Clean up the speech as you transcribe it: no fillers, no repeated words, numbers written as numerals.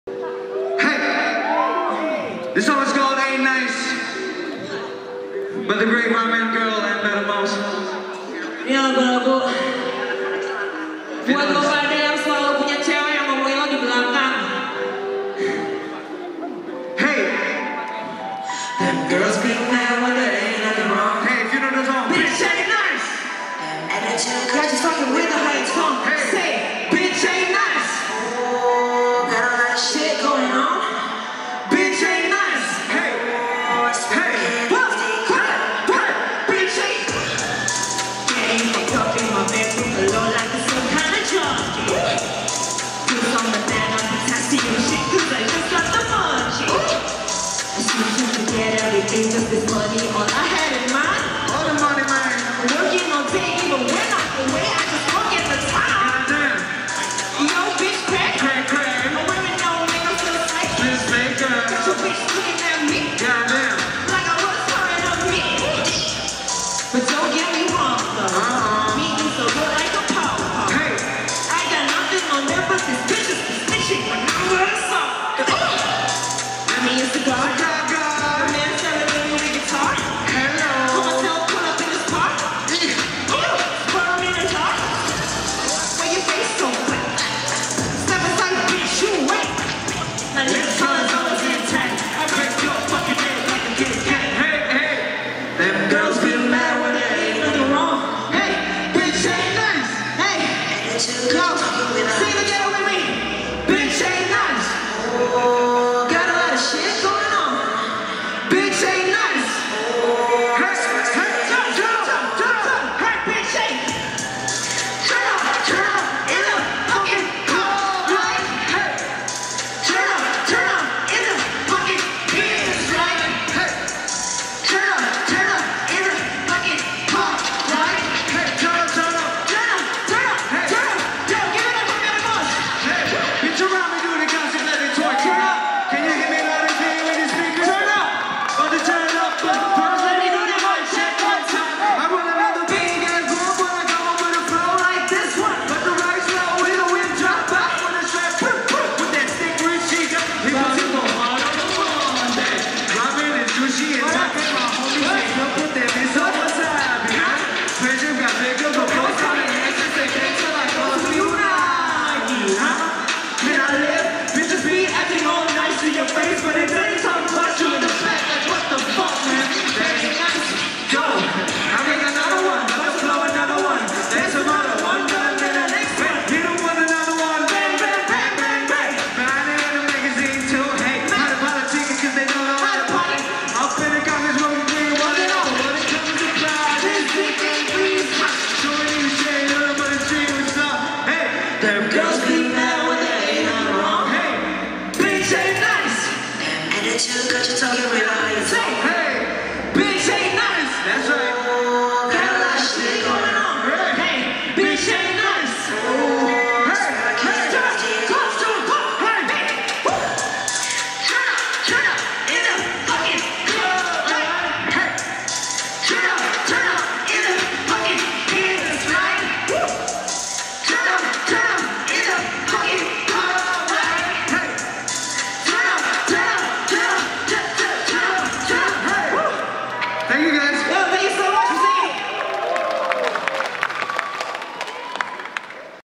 This song is called Ain't Nice by the great Ramengvrl and Better Mouse. Yang baru buat kepada yang selalu punya cewek yang ngomongin lo di belakang. Hey, them girls be mad when there ain't nothing wrong. Hey, if you know the song, bitch ain't nice. Got you fucking with the high tone. Hey, say, bitch ain't nice. Oh, got all that shit going on. Bitch ain't nice. Hey, hey, what? Bitch ain't. Ain't fucked up in my bedroom alone like the same kind of job. Who's on the bed, I'm protecting your shit 'cause I just got the money. I should forget everything, just this money, all I had in mind. All the money, man. Working all day, even when I'm away, I just don't get the time. Goddamn. Yo, bitch, crack. No women don't make them feel like This maker. got your bitch looking at me. Goddamn. Like I was trying to me. But don't get me wrong, though. Me is so good like a power. Hey, I got nothing on them, but this bitch is snitching when I'm with a song. I mean, it's the God. The man selling me with guitar. hello. Call myself, pull up in this car. Put him in the jar. Why your face so wet? Step aside, bitch, you wait. Now this color's always intact. I break your fucking head like a kitty cat. Hey, hey. Them girls feel mad when there ain't nothing wrong. Hey, bitch ain't nice. Hey, yo, sing together with me. Bitch ain't nice. Got a lot of shit going on. Bitch ain't nice. Hey, hey, Hey, bitch ain't. Turn up in the fucking club light. hey, Turn up in the fucking business light. hey, Turn up in the fucking club light. hey, turn up. Turn up. Yo, give it up for Better Mouse. Hey, get around me doing the concert let it talk. Turn up. Can you hear me loud and clear with these speakers? Turn up. About to turn up, but first let me do the mic check one time. I want another big ass boom, but I come up with a flow like this one. But the right slow with a whip drop back when the strap with that stick rich cheek up. We about to go hard on the Monday. Ramen and sushi and taco, my homies make up with them. It's all wasabi, huh? Pressure got bigger, but both coming next to say thanks to like all of you, huh? Can I live? Bitches be acting all nice to your face, but it ain't time to punch you in the back. Like what the fuck, man? That ain't nice. Yo, I make another one. Let's blow another one. There's another one done, then the next one. You don't want another one. Bang, bang, bang, bang, bang. Found it in the magazine too. Hey, how to buy the tickets 'cause they don't know how to party. Up in the Congress room, we want it all. When it comes to pride, this big ain't please. Showing you shit, little but it's dream, what's up? Hey, them girls be mad when there ain't nothing wrong. Hey, Bitch ain't nice. Attitude got you talking